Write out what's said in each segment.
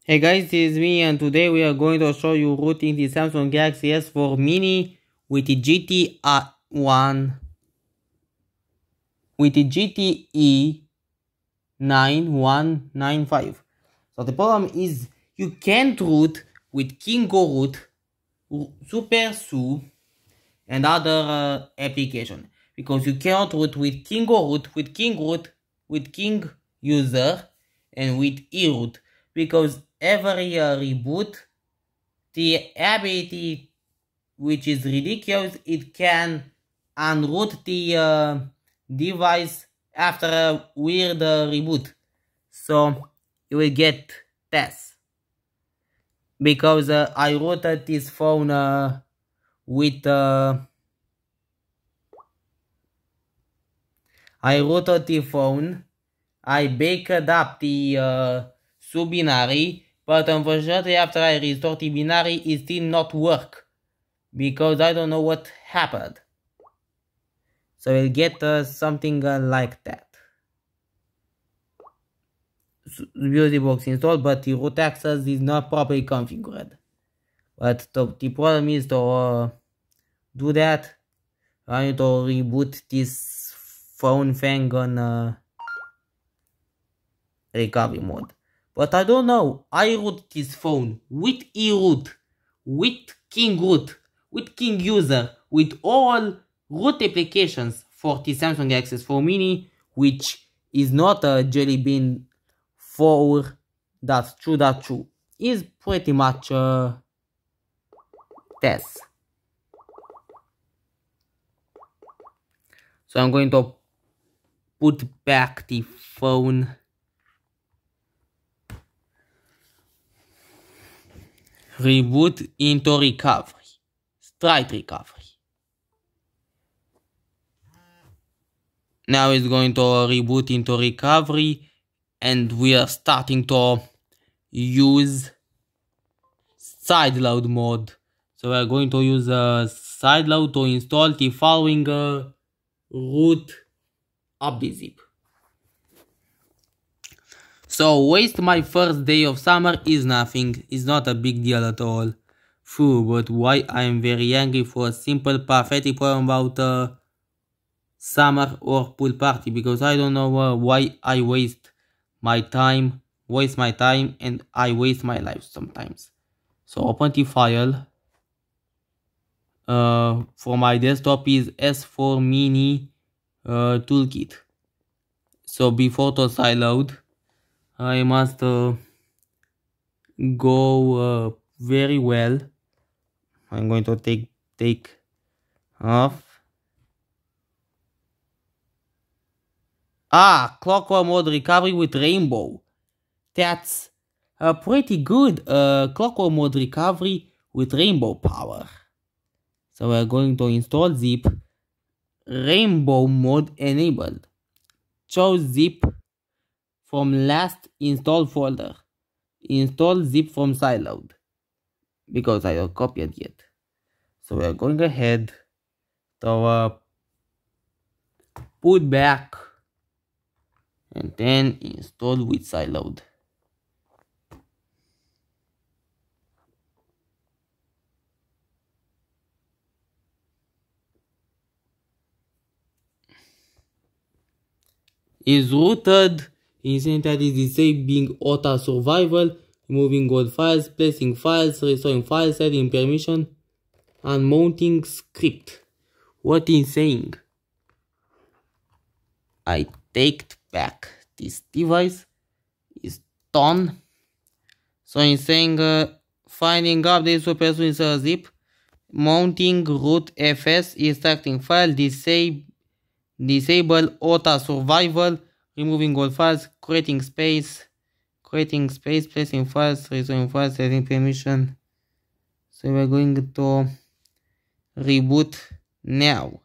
Hey guys, this is me and today we are going to show you routing the Samsung Galaxy S4 Mini with the GTE 9195. So the problem is you can't root with Kingo Root, Super Su and other application because you cannot root with Kingo Root, with King Root, with King User and with eRoot because every reboot the ability, which is ridiculous, it can unroot the device after a weird reboot. So you will get tests because I rooted this phone with I rooted the phone. I backed up the sub-binary, but unfortunately after I restored the binary, it still not work because I don't know what happened. So we'll get something like that. BIOS box installed, but the root access is not properly configured. But the problem is to do that, I need to reboot this phone thing on recovery mode. But I don't know, I root this phone with eRoot, with King Root, with King User, with all root applications for the Samsung Galaxy S4 Mini, which is not a Jelly Bean 4.2.2. Is pretty much test. So I'm going to put back the phone. Reboot into recovery. Straight recovery. Now it's going to reboot into recovery and we are starting to use side load mode. So we're going to use side load to install the following root update. So waste my first day of summer is nothing, it's not a big deal at all. Phew, but why I am very angry for a simple pathetic problem about summer or pool party, because I don't know why I waste my time, and I waste my life sometimes. So open the file. For my desktop is S4 Mini toolkit. So before to side load, I must go very well. I'm going to take off. Clockwork mode recovery with Rainbow. That's a pretty good clockwork mode recovery with Rainbow power. So we're going to install zip Rainbow mode enabled. Choose zip from last install folder. Install zip from sideload because I don't copy it yet. So we're going ahead to put back and then install with sideload. Is rooted. Incentive is disabling auto survival, removing old files, placing files, restoring files, setting permission, and mounting script. What is saying? I take back this device is done. So it's saying finding update super zip, mounting root fs, extracting file, disable auto survival, removing all files, creating space, placing files, restoring files, setting permission. So we're going to reboot now.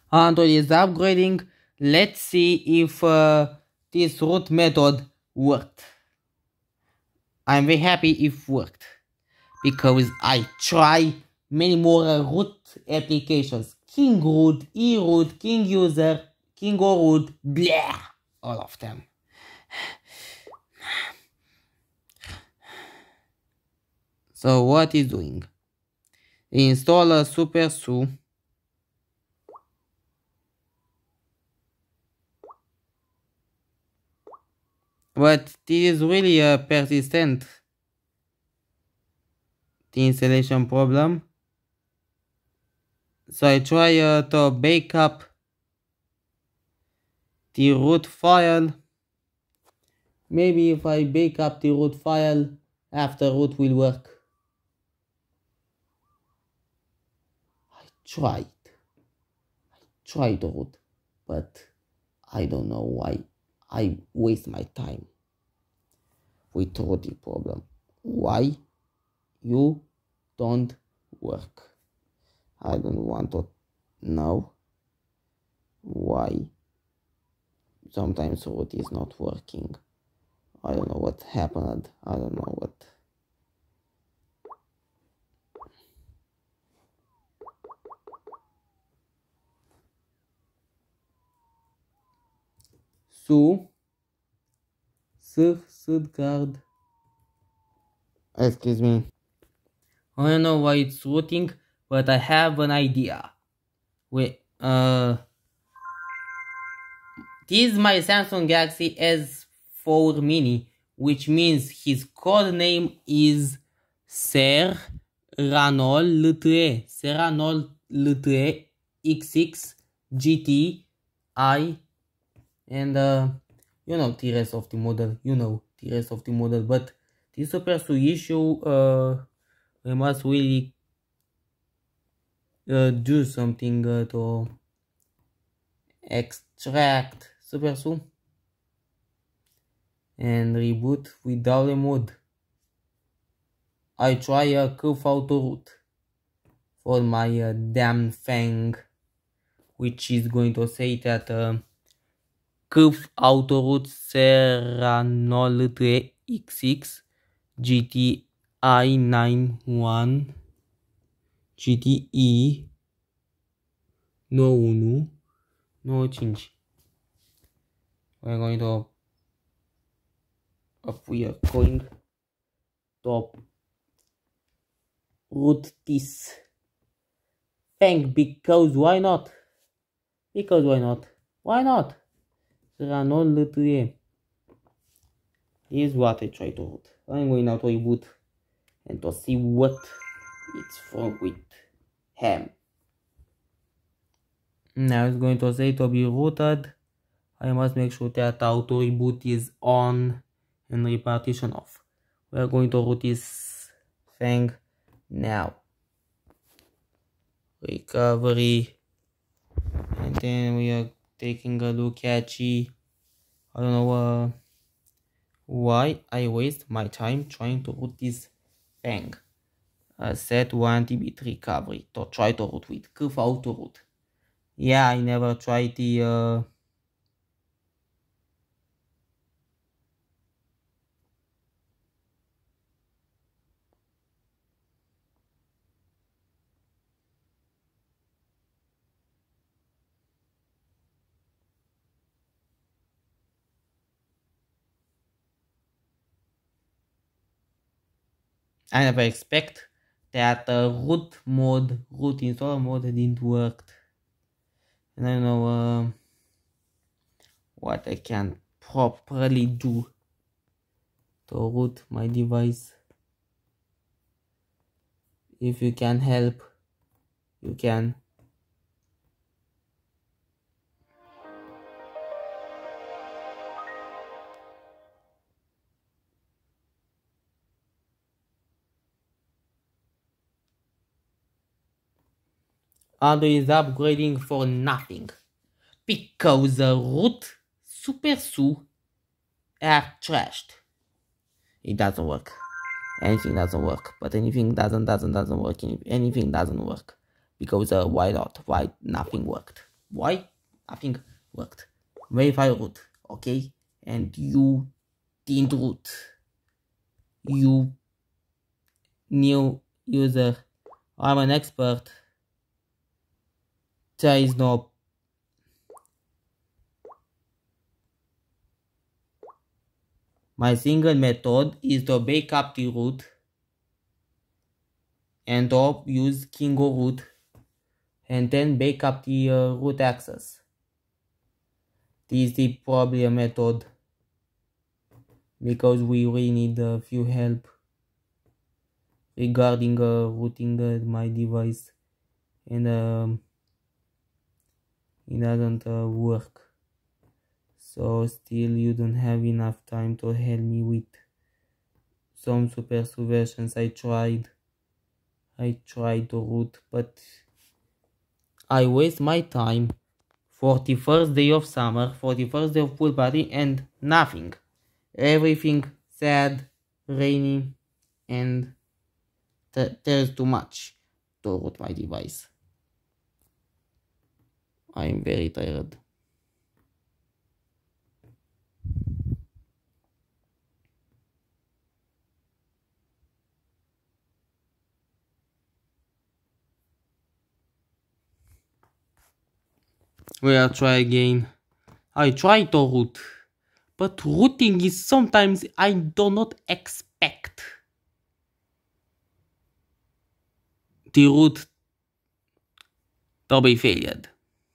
Android is upgrading. Let's see if this root method worked. I'm very happy if worked because I try many more root applications. King root, eRoot, King user, Kingo root, blah, all of them. So what is doing? Install a SuperSU. But this is really a persistent installation problem. So I try to backup the root file. Maybe if I backup the root file, after root will work. I tried the root, but I don't know why I waste my time with the problem. Why you don't work? I don't want to know why sometimes root is not working. I don't know what happened. I don't know what. So, guard. Excuse me. I don't know why it's rooting, but I have an idea. Wait, this is my Samsung Galaxy S4 Mini, which means his code name is Serranol L3, Serranol L3 XX GTI, and you know the rest of the model. But this SuperSU issue, we must really do something to extract SuperSU and reboot without a mod. I try a curve auto root for my damn Fang, which is going to say that curve auto root Serranol 3 XX GTI 91 GTE 91 95. We're going to we are going to root this Fang because why not? Why not? Serranol 3 is what I try to root. I'm going now to reboot and to see what it's wrong with him. Now it's going to say to be rooted. I must make sure that auto reboot is on and repartition off. We are going to root this thing now. Recovery, and then we are taking a look at G. I don't know why I waste my time trying to root this thing. Set 1 TB recovery to try to root with curve auto root. Yeah, I never tried the I never expect that root installer mode didn't work. And I don't know what I can properly do to root my device. If you can help, you can. Android is upgrading for nothing because the root SuperSU are trashed. It doesn't work. Anything doesn't work, but anything doesn't work. Anything doesn't work because why nothing worked. why? Nothing worked. Verify root, okay? And you didn't root. You new user. I'm an expert. There is no. My single method is to backup the root and to use Kingo root and then backup the root access. This is the probably a method because we really need a few help regarding rooting my device, and it doesn't work. So still you don't have enough time to help me with some super versions. I tried to root, but I waste my time for the first day of summer, for the first day of pool party, and nothing. Everything sad, rainy, and there's too much to root my device. I'm very tired. We'll try again. I try to root, but rooting is sometimes I do not expect the root to be failed.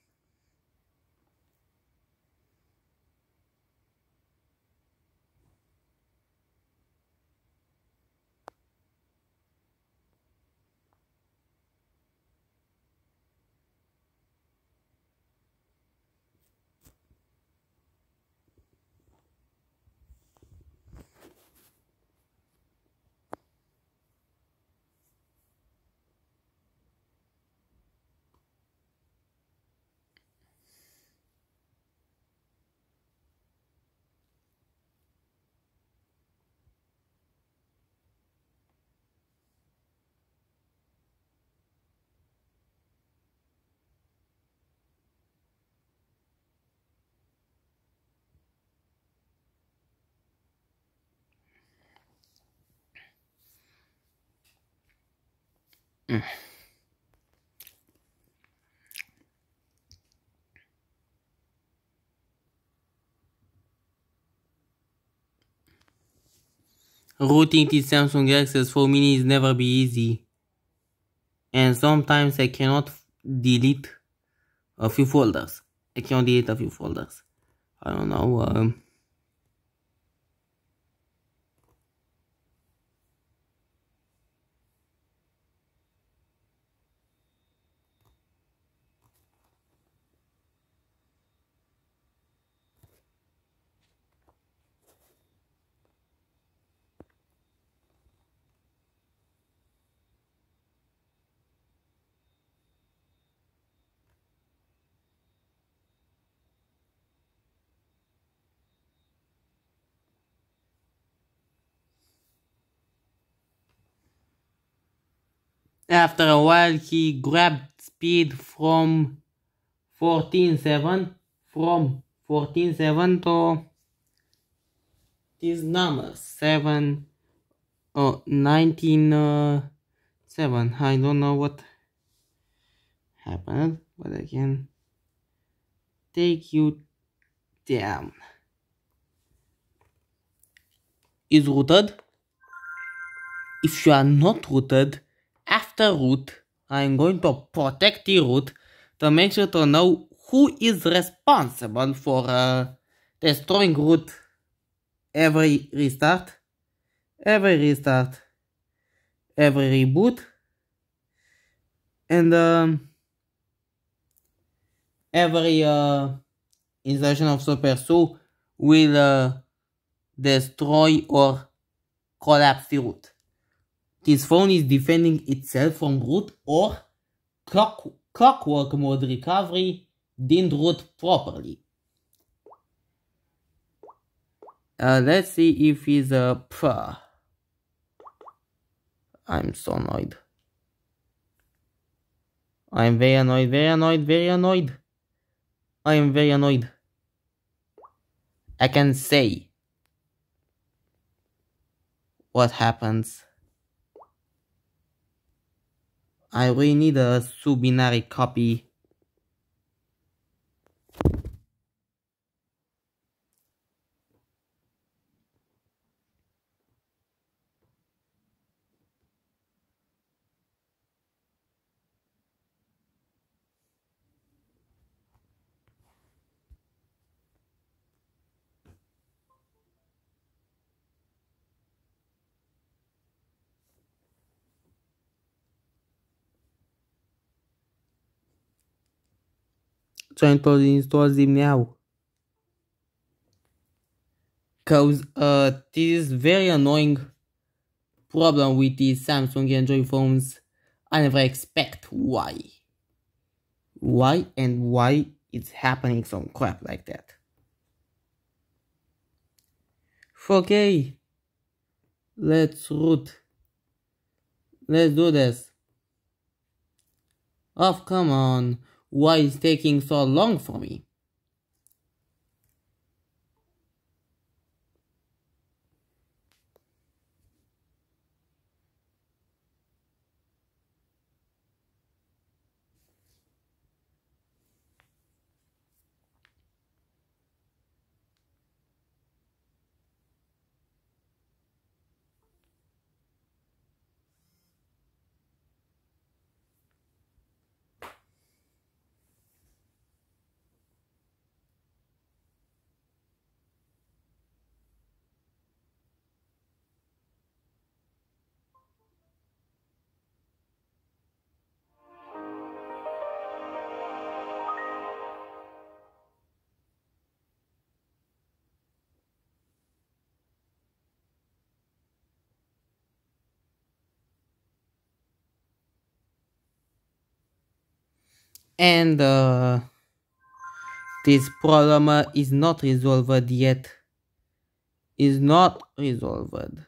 Rooting the Samsung Access for me is never be easy, and sometimes I cannot delete a few folders. I don't know. After a while, he grabbed speed from 14.7 to these numbers 19.7. I don't know what happened, but I can take you down. Is rooted. If you are not rooted, after root, I'm going to protect the root to make sure to know who is responsible for destroying root every restart, every reboot, and every insertion of SuperSU will destroy or collapse the root. This phone is defending itself from root or clockwork mode recovery didn't root properly. Let's see if he's a I'm so annoyed. I'm very annoyed. I am very annoyed. I can say what happens. I really need a sub-binary copy. Trying to install them now. Cause this is very annoying problem with these Samsung Android phones. I never expect why. Why it's happening some crap like that. Okay. Let's root. Let's do this. Oh, come on. Why is taking so long for me? And this problem is not resolved yet. Is not resolved.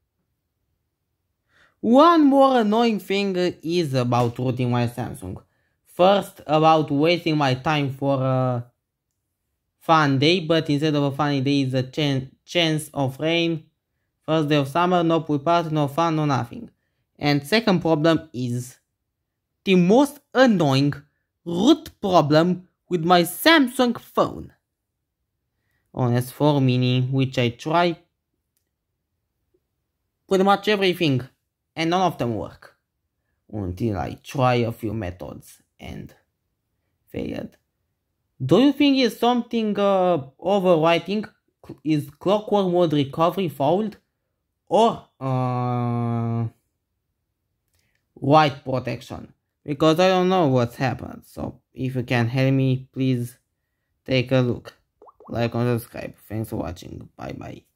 One more annoying thing is about rooting my Samsung. First, about wasting my time for a fun day, but instead of a funny day is a chance of rain. First day of summer, no pool party, no fun, no nothing. And second problem is the most annoying root problem with my Samsung phone. On S4 mini, which I try pretty much everything and none of them work until I try a few methods and failed. Do you think it's something overwriting? Is clockwork mode recovery failed? Or write protection? Because I don't know what's happened. So if you can help me, please take a look. Like and subscribe. Thanks for watching. Bye bye.